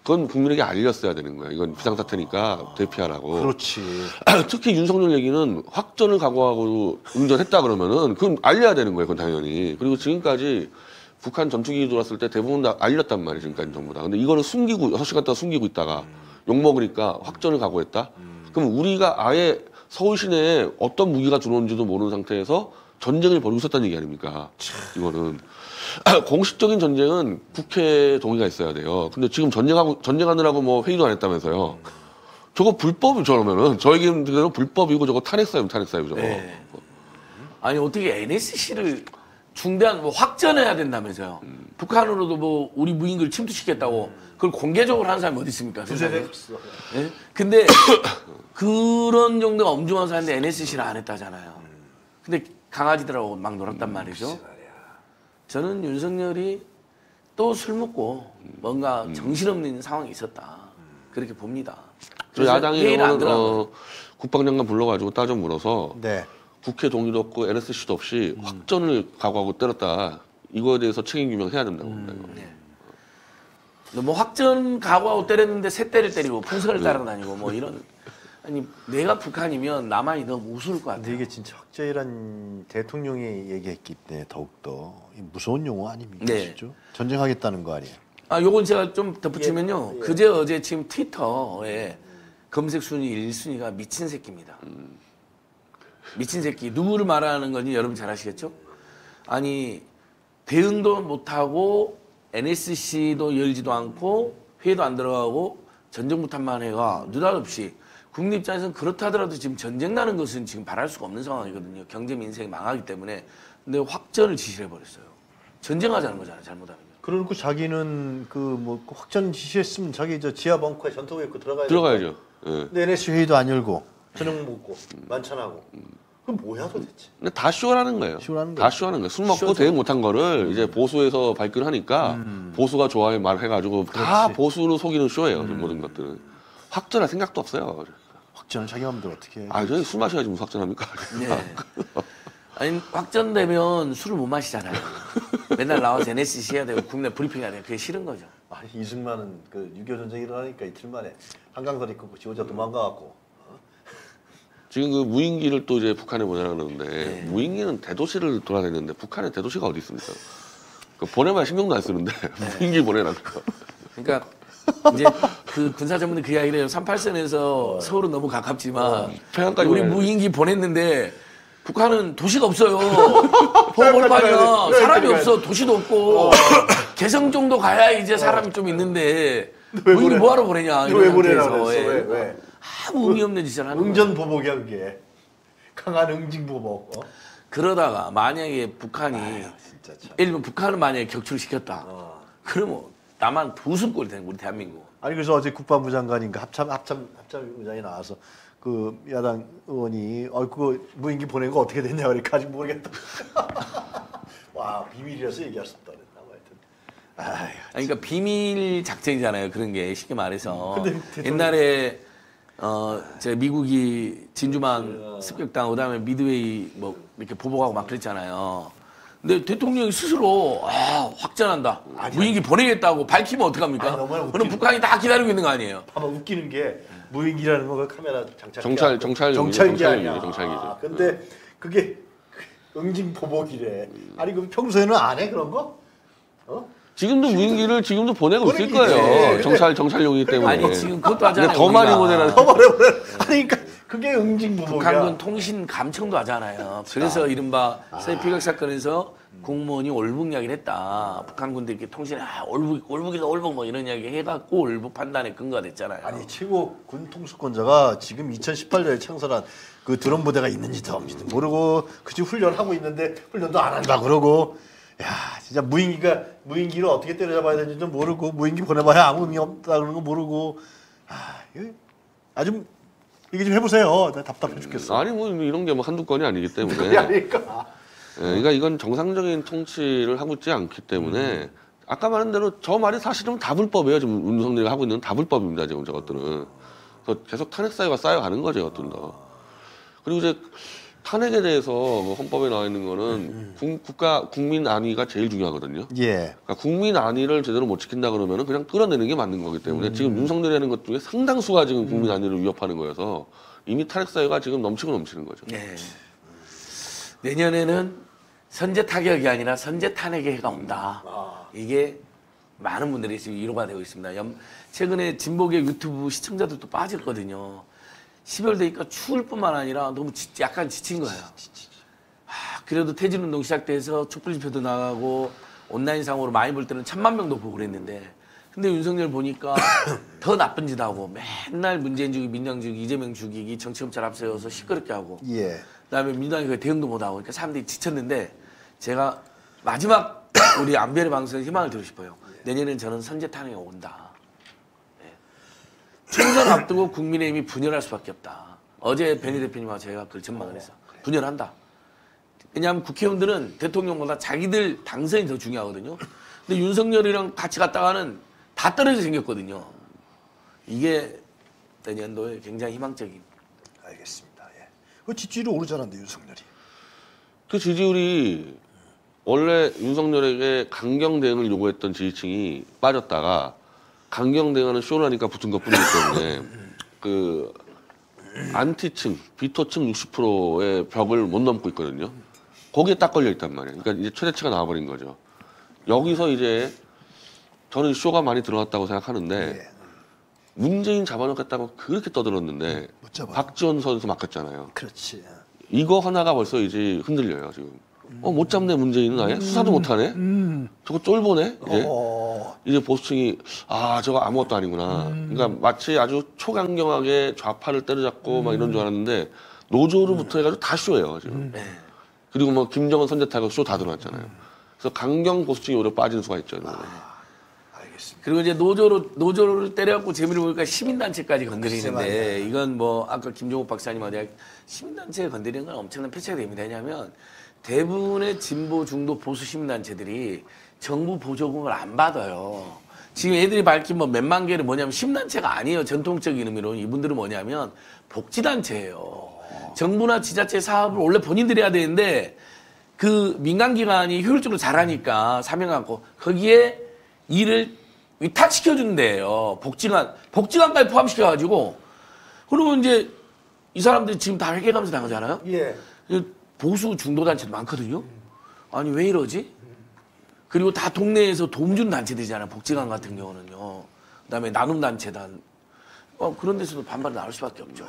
그건 국민에게 알렸어야 되는 거예요. 이건 비상사태니까 대피하라고. 그렇지. 특히 윤석열 얘기는 확전을 각오하고 응전했다 그러면은 그건 알려야 되는 거예요. 그건 당연히. 그리고 지금까지 북한 전투기 들어왔을 때 대부분 다 알렸단 말이에요. 지금까지 전부 다. 근데 이거를 숨기고 여섯 시간 동안 숨기고 있다가 욕먹으니까 확전을 각오했다. 그럼 우리가 아예 서울 시내에 어떤 무기가 들어오는지도 모르는 상태에서 전쟁을 벌이고 있었다는 얘기 아닙니까? 이거는. 공식적인 전쟁은 국회 동의가 있어야 돼요. 근데 지금 전쟁하고, 전쟁하느라고 뭐 회의도 안 했다면서요. 저거 불법이 저러면은, 저에게는 불법이고 저거 탄핵사유, 탄핵사유 저거. 네. 아니, 어떻게 엔에스씨를 중대한, 뭐 확전해야 된다면서요. 음. 북한으로도 뭐 우리 무인기를 침투시켰다고 그걸 공개적으로 하는 사람이 어디 있습니까? 두세대 네? 근데 그런 정도가 엄중한 사람인데 엔에스씨를 안 했다잖아요. 근데 강아지들하고 막 놀았단 말이죠. 저는 윤석열이 또 술 먹고 뭔가 정신없는 상황이 있었다. 그렇게 봅니다. 저 야당이 회의를 안 이거는 어, 국방장관 불러가지고 따져 물어서 네. 국회 동의도 없고 엔에스씨도 없이 음. 확전을 각오하고 때렸다. 이거에 대해서 책임 규명해야 된다고 봅니다. 음, 네. 뭐 확전 각오하고 때렸는데 새떼를 때리고 풍선을 네. 따라다니고 뭐 이런 아니 내가 북한이면 남한이 너무 우스울 것 같아요. 근데 이게 진짜 확전이란 대통령이 얘기했기 때문에 더욱더 무서운 용어 아닙니까? 네. 진짜? 전쟁하겠다는 거 아니에요? 아, 요건 제가 좀 덧붙이면요. 예, 예. 그제 어제 지금 트위터에 검색 순위 일 순위가 미친 새끼입니다. 미친 새끼. 누구를 말하는 건지 여러분 잘 아시겠죠? 아니 대응도 못하고 엔에스씨도 열지도 않고 회의도 안 들어가고 전쟁부탄만 해가 느닷없이 국내 입장에서는 그렇다 하더라도 지금 전쟁 나는 것은 지금 바랄 수가 없는 상황이거든요. 경제 민생이 망하기 때문에. 근데 확전을 지시를 해버렸어요. 전쟁하자는 거잖아요. 잘못하면. 그러고 자기는 그 뭐 확전 지시했으면 자기 저 지하 벙커에 전투기 입고 들어가야 들어가야죠. 예. 근데 엔에스씨 회의도 안 열고 저녁 먹고 만찬하고. 그럼 뭐야 도대체? 근데 다 쇼라는 거예요. 쇼라는 다 거예요. 쇼하는 거예요. 술 먹고 쇼죠. 대응 못한 거를 이제 보수에서 발끈하니까 음. 보수가 좋아해 말해가지고 다 그렇지. 보수로 속이는 쇼예요. 모든 것들은. 확전할 생각도 없어요. 확전을 자기 마음대로 어떻게 해? 아, 저희 술 마셔야지 무슨 확전합니까? 네. 아니 확전되면 술을 못 마시잖아요. 맨날 나와서 엔에스씨 해야 되고 국내 브리핑 해야 되고 그게 싫은 거죠. 아니 이승만은 그 육이오 전쟁 일어나니까 이틀 만에 한강다리 끊고 지 혼자 도망가갖고. 지금 그 무인기를 또 이제 북한에 보내라 그러는데 네. 무인기는 대도시를 돌아다니는데 북한에 대도시가 어디 있습니까? 그 보내면 신경도 안 쓰는데 무인기 보내라니까. 그러니까 이제 그 군사 전문의 그 이야기를 해요. 삼팔선에서 서울은 너무 가깝지만 평양까지 우리 보내야 무인기 보냈는데 북한은 도시가 없어요. 포골파이나 사람이 없어. 도시도 없고 개성 정도 가야 이제 사람이 좀 있는데 무인기 뭐하러 보내냐 왜 이런 보내라 상태에서 그랬어? 예. 왜 왜? 아무 의미 없는 짓을 하는 거예요. 응전보복이야 그게. 강한 응징보복. 어? 그러다가 만약에 북한이 아유, 진짜 참. 예를 들면 북한을 만약에 격추를 시켰다. 어. 그러면 남한 부수꼴이 되는 우리 대한민국. 아니 그래서 어제 국방부 장관인가 합참 합참 합참 의장이 나와서 그 야당 의원이 어 그거 무인기 보낸 거 어떻게 됐냐 그러니까 아직 모르겠다. 와 비밀이라서 얘기할 수 없다 그랬나 뭐 하여튼. 아유. 아니, 그러니까 비밀 작전이잖아요. 그런 게 쉽게 말해서 근데 대통령- 옛날에 어, 제 미국이 진주만 습격당하고 그다음에 미드웨이 뭐 이렇게 보복하고 막 그랬잖아요. 근데 대통령이 스스로 아, 확전한다. 아니, 무인기 보내겠다고 밝히면 어떡합니까? 아니, 너무나 그럼 웃기네. 북한이 다 기다리고 있는 거 아니에요? 아마 웃기는 게 무인기라는 거가 카메라 장착 정찰- 정찰용이죠, 정찰기 정찰용이죠, 아니야. 정찰기죠. 아, 근데 그게 응징보복이래. 아니 그럼 평소에는 안 해 그런 거? 어? 지금도 무인기를 지금도 보내고 있을 보내기 거예요. 있지. 정찰 정찰용이기 때문에. 아니 지금 그것도 하잖아요. 근데 더 많이 우리가. 보내라. 더 말해 보내. 아니 그러니까 그게 응징보복이야. 북한군 통신 감청도 하잖아요. 그래서 이른바 서해 피격 사건에서 공무원이 올북 이야기를 했다. 북한군들 이렇게 통신에 아, 올북, 올북이다 올북 뭐 이런 이야기 해갖고 올북 판단의 근거가 됐잖아요. 아니 최고 군 통수권자가 지금 이천십팔 년에 창설한 그 드론 부대가 있는지도 없는지도 모르고 그지 훈련하고 있는데 훈련도 안 한다 그러고 야 진짜 무인기가 무인기를 어떻게 때려잡아야 되는지도 모르고 무인기 보내봐야 아무 의미 없다 그러는 거 모르고 아 이거 아좀 얘기 좀 해보세요. 나 답답해 죽겠어. 아니 뭐 이런 게 뭐 한두 건이 아니기 때문에. 그게 아니니까. 예, 그러니까 이건 정상적인 통치를 하고 있지 않기 때문에 아까 말한 대로 저 말이 사실은 다 불법이에요. 지금 윤석열이 하고 있는 다 불법입니다. 지금 저것들은. 그래서 계속 탄핵 사유가 쌓여가는 거죠. 이것들도. 그리고 이제 탄핵에 대해서 뭐 헌법에 나와 있는 거는 국, 국가 국민 안위가 제일 중요하거든요. 예. 그러니까 국민 안위를 제대로 못 지킨다 그러면은 그냥 끌어내는 게 맞는 거기 때문에 지금 윤석열이 하는 것 중에 상당수가 지금 국민 안위를 위협하는 거여서 이미 탄핵 사유가 지금 넘치고 넘치는 거죠. 네. 내년에는 선제 타격이 아니라 선제 탄핵의 해가 온다. 이게 많은 분들이 지금 위로가 되고 있습니다. 염- 최근에 진보계 유튜브 시청자들도 빠졌거든요. 십이월 되니까 추울 뿐만 아니라 너무 지, 약간 지친 거예요. 아, 그래도 퇴진운동 시작돼서 촛불 집회도 나가고 온라인상으로 많이 볼 때는 천만 명도 보고 그랬는데 근데 윤석열 보니까 더 나쁜 짓 하고 맨날 문재인 죽이기, 민주당 죽이기, 이재명 죽이기, 정치검찰 앞세워서 시끄럽게 하고 예. 그다음에 민주당이 그 대응도 못하고 그러니까 사람들이 지쳤는데 제가 마지막 우리 안별의 방송에 희망을 드리고 싶어요. 내년엔 저는 선제 탄핵이 온다. 네. 총선 앞두고 국민의힘이 분열할 수밖에 없다. 어제 변희 대표님하고 제가 그걸 전망을 했어. 분열한다. 왜냐하면 국회의원들은 대통령보다 자기들 당선이 더 중요하거든요. 근데 윤석열이랑 같이 갔다가는 다 떨어져 생겼거든요. 이게 내년도에 굉장히 희망적인. 알겠습니다. 예. 그 지지율이 오르잖아요, 윤석열이. 그 지지율이 원래 윤석열에게 강경 대응을 요구했던 지지층이 빠졌다가 강경 대응하는 쇼를 하니까 붙은 것 뿐이기 때문에 그 안티층, 비토층 육십 퍼센트의 벽을 못 넘고 있거든요. 거기에 딱 걸려 있단 말이에요. 그러니까 이제 최대치가 나와버린 거죠. 여기서 이제 저는 쇼가 많이 들어갔다고 생각하는데 예. 문재인 잡아놓겠다고 그렇게 떠들었는데 못 잡아요. 박지원 선수 맡겼잖아요. 그렇지. 이거 하나가 벌써 이제 흔들려요 지금. 어 못 잡네 문재인은 아예 수사도 못하네. 음. 저거 쫄보네. 이제 어. 이제 보수층이 아 저거 아무것도 아니구나. 그러니까 마치 아주 초강경하게 좌파를 때려잡고 막 이런 줄 알았는데 노조로부터 해가지고 다 쇼예요 지금. 네. 그리고 뭐 김정은 선제 타격 쇼 다 들어왔잖아요. 그래서 강경 보수층이 오히려 빠지는 수가 있죠. 이번에. 알겠습니다. 그리고 이제 노조로 노조를 때려갖고 재미를 보니까 시민단체까지 글쎄 건드리는데 말이야. 이건 뭐 아까 김종욱 박사님한테 시민단체 건드리는 건 엄청난 패착이 됩니다. 왜냐하면 대부분의 진보 중도 보수 시민단체들이 정부 보조금을 안 받아요. 지금 애들이 밝힌 뭐 몇만 개를 뭐냐면 시민단체가 아니에요. 전통적인 의미로 이분들은 뭐냐면 복지단체예요. 정부나 지자체 사업을 원래 본인들이 해야 되는데 그 민간기관이 효율적으로 잘하니까 사명 갖고 거기에 일을 위탁시켜주는 데예요. 복지관, 복지관까지 포함시켜가지고 그러면 이제 이 사람들이 지금 다 회계감사 당하잖아요. 예. 보수 중도단체도 많거든요. 아니 왜 이러지? 그리고 다 동네에서 도움 주는 단체들이잖아요. 복지관 같은 경우는요. 그다음에 나눔단체단. 어, 그런 데서도 반발이 나올 수밖에 없죠.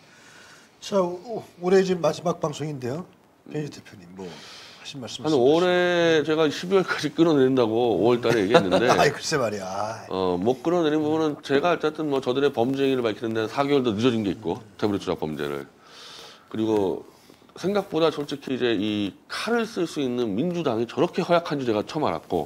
자, 오, 올해 이제 마지막 방송인데요. 변희 대표님 뭐 하신 말씀 한 있으세요? 올해 제가 십이월까지 끌어내린다고 오월달에 얘기했는데 아이 글쎄 말이야. 아이. 어, 못 끌어내린 부분은 제가 어쨌든 뭐 저들의 범죄 행위를 밝히는 데는 사 개월 더 늦어진 게 있고 태블릿 조작 범죄를 그리고 생각보다 솔직히 이제 이 칼을 쓸 수 있는 민주당이 저렇게 허약한지 제가 처음 알았고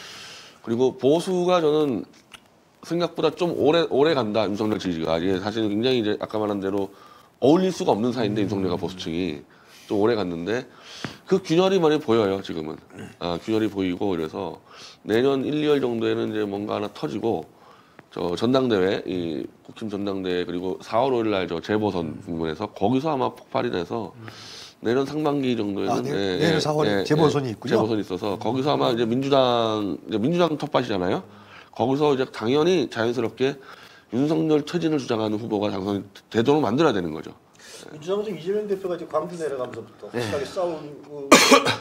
그리고 보수가 저는 생각보다 좀 오래 오래 간다 윤석열 지지가 이게 사실 굉장히 이제 아까 말한 대로 어울릴 수가 없는 사이인데 윤석열과 보수층이 좀 오래 갔는데 그 균열이 많이 보여요 지금은 아, 균열이 보이고 그래서 내년 일, 이월 정도에는 이제 뭔가 하나 터지고 저 전당대회 이 국힘 전당대회 그리고 사월 오일 날 저 재보선 부분에서 거기서 아마 폭발이 돼서 내년 상반기 정도에는 아, 내- 내년 사월에 재보선이 있군요. 재보선이 있어서 거기서 아마 이제 민주당 이제 민주당 텃밭이잖아요. 거기서 이제 당연히 자연스럽게 윤석열 퇴진을 주장하는 후보가 당선이 되도록 만들어야 되는 거죠. 민주당에서 이재명 대표가 이제 광주 내려가면서부터 확실하게 싸우는 그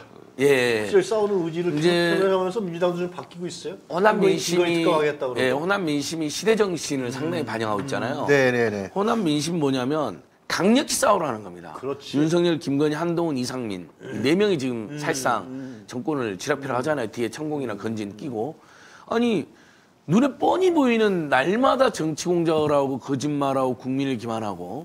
예. 확실히 싸우는 의지를 이제 표명하면서 민주당도 좀 바뀌고 있어요. 호남 이번에 민심이 특검하겠다 그러고. 예, 호남 민심이 시대 정신을 상당히 반영하고 있잖아요. 네네네. 호남 민심 뭐냐면 강력히 싸우라는 겁니다. 그렇지. 윤석열, 김건희, 한동훈, 이상민 이 네 명이 지금 사실상 정권을 지락펴락 하잖아요. 뒤에 천공이나 건진 끼고 아니 눈에 뻔히 보이는 날마다 정치 공작을 하고 거짓말하고 국민을 기만하고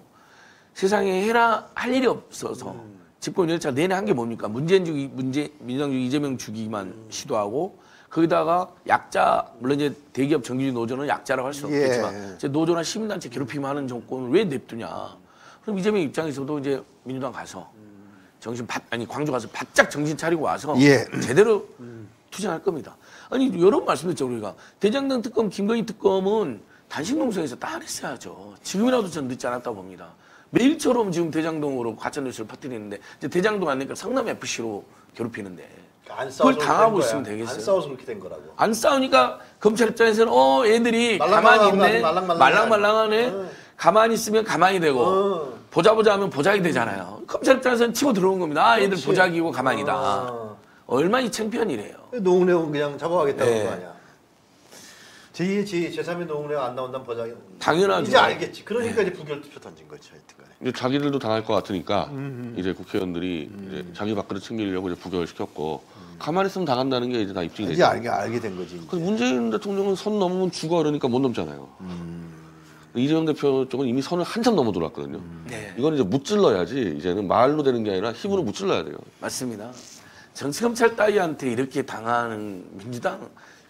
세상에 해라 할 일이 없어서 집권 열차 내내 한 게 뭡니까? 문재인 주기, 문재 민주당 주기, 이재명 주기만 시도하고 거기다가 약자 물론 이제 대기업 정규직 노조는 약자라고 할 수는 예. 없겠지만 이제 노조나 시민단체 괴롭힘 하는 정권을 왜 냅두냐? 그럼 이재명 입장에서도 이제 민주당 가서 정신 바, 아니 광주 가서 바짝 정신 차리고 와서 예. 제대로 투쟁할 겁니다. 아니 여러 번 말씀드렸죠 우리가 대장동 특검, 김건희 특검은 단식 농성에서 딱 했어야죠. 지금이라도 전 늦지 않았다고 봅니다. 매일처럼 지금 대장동으로 가짜뉴스를 퍼뜨리는데 이제 대장동 안 되니까 성남 에프씨로 괴롭히는데 안 싸워서 그걸 당하고 그렇게 된 있으면 거야. 되겠어요? 안 싸워서 그렇게 된 거라고. 안 싸우니까 검찰 입장에서는 어 애들이 말랑말랑하고 가만히 있네 말랑말랑하네. 말랑말랑하네 어. 가만히 있으면 가만히 되고 어. 보자 보자 하면 보자기 되잖아요. 검찰 입장에서는 치고 들어온 겁니다. 아, 얘들 그렇지. 보자기고 가만히다. 어. 얼마나 이 창피한 일이에요. 노웅래는 그냥 잡아가겠다는 네. 거 아니야. 제이의 제, 제삼의 노웅래가 안 나온다면 보자. 당연하죠. 이제 알겠지. 그러니까 이제 부결 투표 던진 거지. 하여튼간에. 이제 자기들도 당할 것 같으니까 음, 이제 국회의원들이 이제 자기 밥그릇 챙기려고 이제 부결을 시켰고 가만히 있으면 당한다는 게 이제 다 입증이 이제 되죠. 알게 알게 된 거지. 이제. 근데 문재인 대통령은 선 넘으면 죽어 그러니까 못 넘잖아요. 이재명 대표 쪽은 이미 선을 한참 넘어 들어왔거든요. 네. 이건 이제 무찔러야지 이제는 말로 되는 게 아니라 힘으로 무찔러야 돼요. 맞습니다. 정치검찰 따위한테 이렇게 당하는 민주당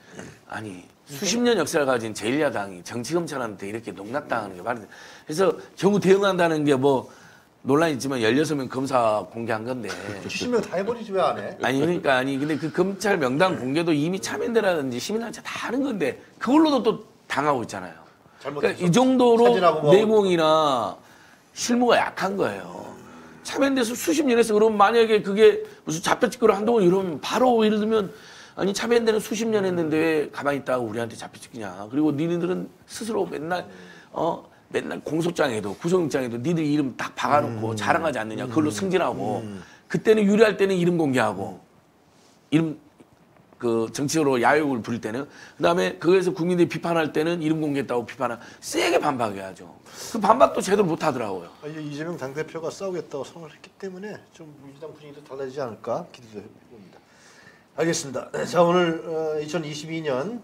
아니 수십 년 역사를 가진 제일 야당이 정치검찰한테 이렇게 농락당하는 게 말이 돼. 그래서 경우 대응한다는 게 뭐 논란이 있지만 열여섯 명 검사 공개한 건데 칠십 명 다 해버리지 왜 안 해? 아니 그러니까 아니 근데 그 검찰 명단 공개도 이미 참여연대라든지 시민단체 다 하는 건데 그걸로도 또 당하고 있잖아요. 그러니까 이 정도로 사진하고 뭐 내공이나 실무가 약한 거예요. 참여연대에서 수십 년 했어. 그러면 만약에 그게 무슨 잡혀찍기로 한동안 이러면 바로 예를 들면 아니 참여연대는 수십 년 했는데 왜 가만히 있다가 우리한테 잡혀찍기냐. 그리고 니네들은 스스로 맨날 어 맨날 공소장에도 구속영장에도 니들 이름 딱 박아놓고 음. 자랑하지 않느냐. 그걸로 승진하고 그때는 유리할 때는 이름 공개하고 이름 그 정치적으로 야욕을 부릴 때는 그다음에 그거에서 국민들이 비판할 때는 이름 공개했다고 비판을 세게 반박해야죠. 그 반박도 제대로 못 하더라고요. 아, 이제 이재명 당대표가 싸우겠다고 선언을 했기 때문에 좀 민주당 분위기도 달라지지 않을까 기대도 해봅니다. 알겠습니다. 자 오늘 어, 이천이십이 년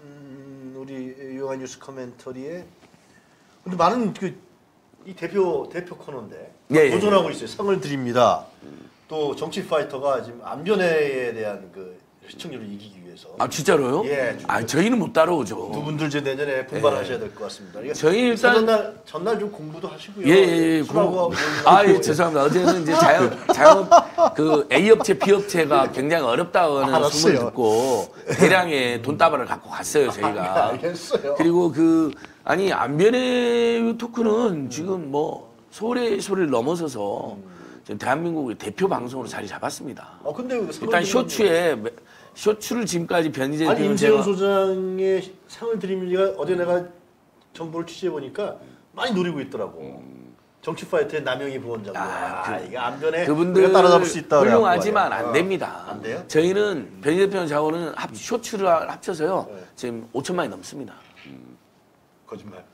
음, 우리 유용한 뉴스 커멘터리에 근데 많은 그 이 대표 대표 코너인데 예, 예. 도전하고 있어요. 상을 드립니다. 또 정치 파이터가 지금 안변회에 대한 그 시청률을 이기기 위해서 아 진짜로요? 예, 아 저희는 못 따라오죠. 두 분들 이제 내년에 분발하셔야 될 것 같습니다. 그러니까 저희 일단- 전날 전날 좀 공부도 하시고요. 예, 예, 예. 술하고 그- 뭐- 아, 예, 죄송합니다. 어제는 이제 자영, 자영, 그 A 업체, B 업체가 굉장히 어렵다는 알았어요. 소문을 듣고 대량의 돈다발을 갖고 갔어요, 저희가. 알겠어요. 그리고 그, 아니, 안변의 토크는 지금 뭐 서울의 소리를 넘어서서 지금 대한민국의 대표 방송으로 자리 잡았습니다. 어 근데 왜 일단 상을 쇼츠에, 쇼츠를 지금까지 변희재 아니 대표는 임재훈 제가 소장의 상을 드립니다. 어제 내가 정보를 취재해 보니까 많이 노리고 있더라고. 정치 파이터의 남영희 부원장도 아, 아, 이게 안변에 그분들 우리가 따라잡을 수 있다. 훌륭하지만 그래갖고 안 말이야. 됩니다. 어, 안 돼요? 저희는 변희재 대표는 자원은 합, 쇼츠를 합쳐서요. 네. 지금 오천만이 넘습니다. 거짓말.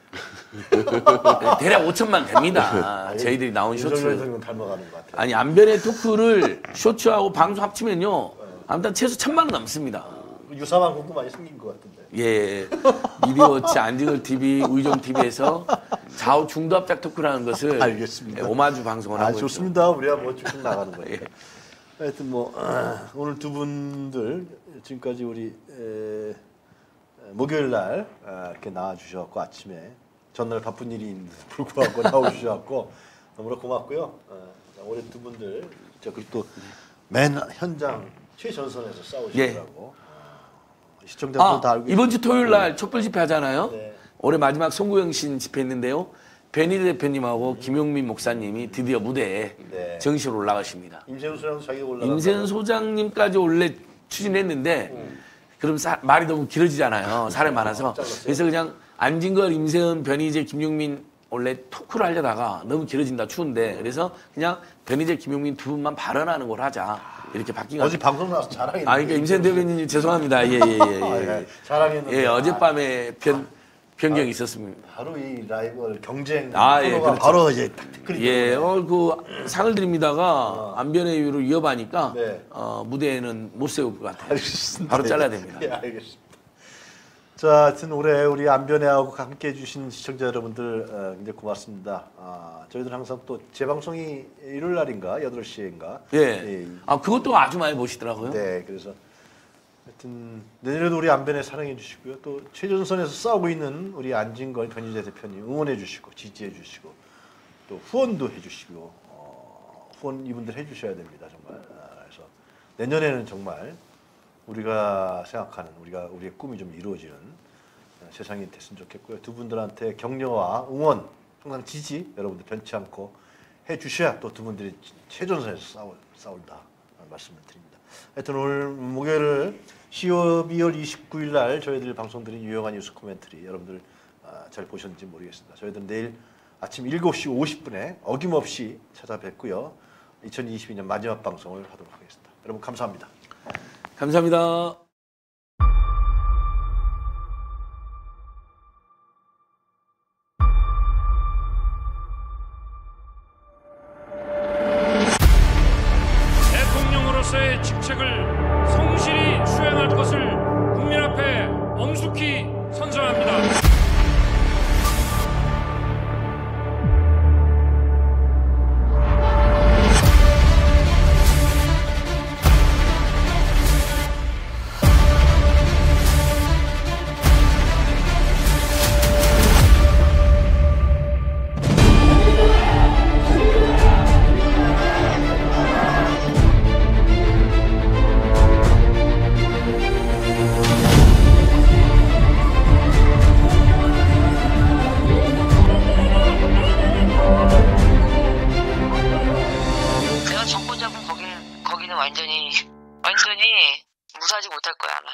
대략 오천만 됩니다. 저희들이 나온 윤석열 쇼츠. 대통령 닮아가는 것 같아. 아니 안변의 토크를 쇼츠하고 방송 합치면요. 아무튼 최소 천만은 넘습니다. 유사만 공부 많이 생긴 것 같은데. 예, 미디어워치, 안진걸 티비, 우이종 티비에서 좌우 중도합작 토크라는 것을 알겠습니다. 예, 오마주 방송을 아 하고 있죠. 좋습니다. 우리가 뭐 쭉 나가는 거예요. 예. 하여튼 뭐 아, 오늘 두 분들 지금까지 우리 에, 목요일 날 아, 이렇게 나와 주셔갖고 아침에 전날 바쁜 일이 있는데 불구하고 나와 주셔갖고 너무나 고맙고요. 어, 자, 올해 두 분들 자 그리고 또 맨 현장 최전선에서 싸우시더라고. 아, 시청자분들 아, 다 알고 이번 주 토요일 날 촛불 집회 하잖아요. 네. 올해 마지막 송구영신 집회 했는데요. 변희재 대표님하고 김용민 목사님이 드디어 무대에 네. 정식으로 올라가십니다. 임세훈 소장도 자기가 올라가. 임세현 소장님까지 원래 추진했는데 그럼 사- 말이 너무 길어지잖아요. 사람이 많아서. 잘랐어요? 그래서 그냥 안진걸, 임세현, 변희재, 김용민 원래 토크를 하려다가 너무 길어진다 추운데 그래서 그냥 변희재, 김용민 두 분만 발언하는 걸 하자 이렇게 바뀐 어제 거죠. 방송 나와서 자랑했는데. 아 그러니까 임세현 대변인님 죄송합니다. 예예예. 예, 아, 예, 예. 자랑했는데. 예, 아, 어젯밤에 변 변경이 있었습니다. 바로 이 라이벌 경쟁 아, 예, 코너가 그렇죠. 바로 이제 딱 댓글이 예, 들어오네. 어, 그 상을 드립니다가 안변의 이유로 위협하니까 네. 어, 무대에는 못 세울 것 같아요. 알겠습니다. 바로 잘라야 됩니다. 예, 알겠습니다. 자, 하여튼 올해 우리 안변회하고 함께 해주신 시청자 여러분들 어, 굉장히 고맙습니다. 아, 저희들 항상 또 재방송이 일요일 날인가 여덟 시인가. 예. 아 그것도 아주 많이 보시더라고요. 네, 그래서 하여튼 내년에도 우리 안변회 사랑해 주시고요. 또 최전선에서 싸우고 있는 우리 안진걸 변희재 대표님 응원해 주시고 지지해 주시고 또 후원도 해 주시고 어, 후원 이분들 해 주셔야 됩니다. 정말. 아, 그래서 내년에는 정말 우리가 생각하는 우리가 우리의 꿈이 좀 이루어지는 세상이 됐으면 좋겠고요. 두 분들한테 격려와 응원 항상 지지 여러분들 변치 않고 해주셔야 또 두 분들이 최전선에서 싸울, 싸울다 말씀을 드립니다. 하여튼 오늘 목요일을 십이월 이십구일 날 저희들 방송드린 유용한 뉴스 코멘터리 여러분들 잘 보셨는지 모르겠습니다. 저희들은 내일 아침 일곱 시 오십 분에 어김없이 찾아뵙고요. 이천이십이 년 마지막 방송을 하도록 하겠습니다. 여러분 감사합니다. 감사합니다. 대통령으로서의 직책을 성실히 수행할 것을 국민 앞에 엄숙히 선서합니다. 완전히 완전히 무사하지 못할 거야 아마.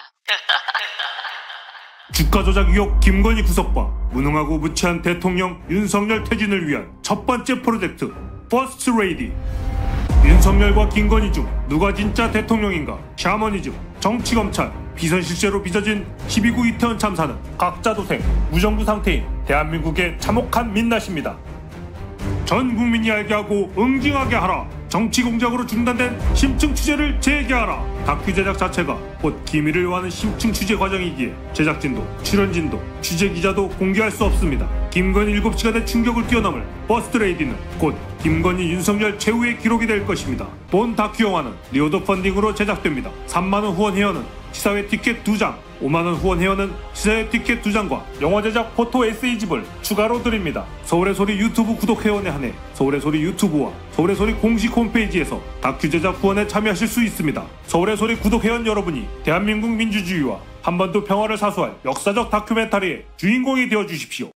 주가 조작 의혹 김건희 구속과 무능하고 무치한 대통령 윤석열 퇴진을 위한 첫 번째 프로젝트 퍼스트 레이디. 윤석열과 김건희 중 누가 진짜 대통령인가? 샤머니즘, 정치검찰, 비선실세로 빚어진 십이 구 이태원 참사는 각자 도생, 무정부 상태인 대한민국의 참혹한 민낯입니다. 전 국민이 알게 하고 응징하게 하라. 정치 공작으로 중단된 심층 취재를 재개하라. 다큐 제작 자체가 곧 기밀을 요하는 심층 취재 과정이기에 제작진도 출연진도 취재 기자도 공개할 수 없습니다. 김건희 일곱 시간의 충격을 뛰어넘을 퍼스트 레이디는 곧 김건희 윤석열 최후의 기록이 될 것입니다. 본 다큐 영화는 리오더 펀딩으로 제작됩니다. 삼만 원 후원 회원은 시사회 티켓 두 장, 오만 원 후원 회원은 시사회 티켓 두 장과 영화 제작 포토 에세이집을 추가로 드립니다. 서울의 소리 유튜브 구독 회원에 한해 서울의 소리 유튜브와 서울의 소리 공식 홈페이지에서 다큐 제작 후원에 참여하실 수 있습니다. 서울의 소리 구독 회원 여러분이 대한민국 민주주의와 한반도 평화를 사수할 역사적 다큐멘터리의 주인공이 되어 주십시오.